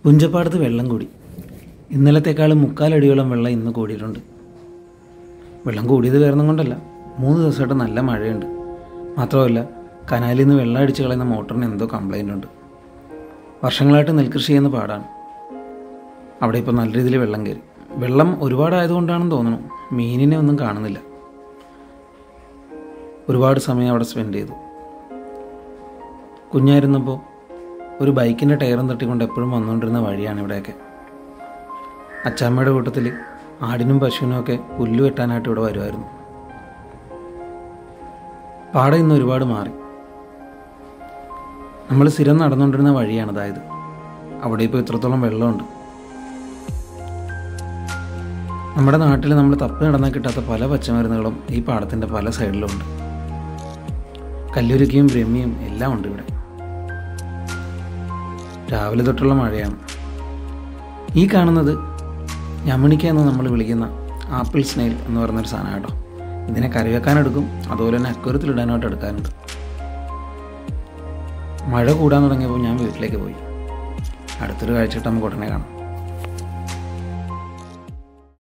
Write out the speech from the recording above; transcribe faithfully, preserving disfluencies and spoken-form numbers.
പുഞ്ചപ്പാടത്ത് വെള്ളം കൂടി. ഇന്നലത്തേക്കാളും മുക്കാലടിയോളം വെള്ളം ഇന്ന് കൂടിയിട്ടുണ്ട്. വെള്ളം കൂടിയത് കാരണം കൊണ്ടല്ല, മൂന്ന് ദിവസമായിട്ട് നല്ല മഴയുണ്ട്. മാത്രമല്ല, കനാലിൽ നിന്ന് വെള്ളം അടിച്ച് കളയുന്ന മോട്ടറിന് എന്തോ കംപ്ലൈൻ്റ് ഉണ്ട്. വർഷങ്ങളായിട്ട് നെൽകൃഷി ചെയ്യുന്ന പാടാണ്. അവിടെ ഇപ്പോൾ നല്ല രീതിയിൽ വെള്ളം കയറി. വെള്ളം ഒരുപാടായതുകൊണ്ടാണെന്ന് തോന്നുന്നു, മീനിനെ ഒന്നും കാണുന്നില്ല. ഒരുപാട് സമയം അവിടെ സ്പെൻഡ് ചെയ്തു. കുഞ്ഞായിരുന്നപ്പോൾ ഒരു ബൈക്കിൻ്റെ ടയറും തട്ടിക്കൊണ്ട് എപ്പോഴും വന്നുകൊണ്ടിരുന്ന വഴിയാണ് ഇവിടെയൊക്കെ. അച്ചാമ്മയുടെ കൂട്ടത്തിൽ ആടിനും പശുവിനും ഒക്കെ പുല്ല് വെട്ടാനായിട്ട് ഇവിടെ വരുമായിരുന്നു. പാടം ഇന്ന് ഒരുപാട് മാറി. നമ്മൾ സ്ഥിരം നടന്നുകൊണ്ടിരുന്ന വഴിയാണ് അതായത്. അവിടെ ഇപ്പോൾ ഇത്രത്തോളം വെള്ളമുണ്ട്. നമ്മുടെ നാട്ടിൽ നമ്മൾ തപ്പി നടന്നാൽ കിട്ടാത്ത പല പച്ചമരുന്നുകളും ഈ പാടത്തിൻ്റെ പല സൈഡിലുമുണ്ട്. കല്ലുരുക്കിയും ബ്രഹ്മിയും എല്ലാം ഉണ്ട് ഇവിടെ. രാവിലെ തൊട്ടുള്ള മഴയാണ്. ഈ കാണുന്നത് ഞമണിക്ക എന്ന് നമ്മൾ വിളിക്കുന്ന ആപ്പിൾ സ്നെയിൽ എന്ന് പറയുന്നൊരു സാധനം കേട്ടോ. ഇതിനെ കറി വെക്കാനെടുക്കും, അതുപോലെ തന്നെ അക്വരത്തിലിടാനായിട്ട് എടുക്കാനുണ്ട്. മഴ കൂടാൻ തുടങ്ങിയപ്പോൾ ഞാൻ വീട്ടിലേക്ക് പോയി. അടുത്തൊരു കാഴ്ചയിട്ട് നമുക്ക് ഉടനെ കാണാം.